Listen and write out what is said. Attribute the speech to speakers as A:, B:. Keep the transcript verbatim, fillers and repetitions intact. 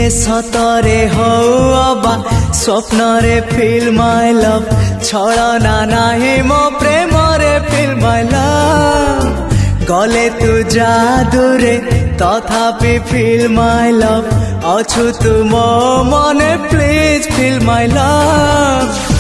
A: सतरे हवा स्वप्न रे फील माय लव छलना नाही मो प्रेम रे फील माय लव गले तू जादूरे तथापि फील माय लव अछु तू मो मने प्लीज फील माय लव।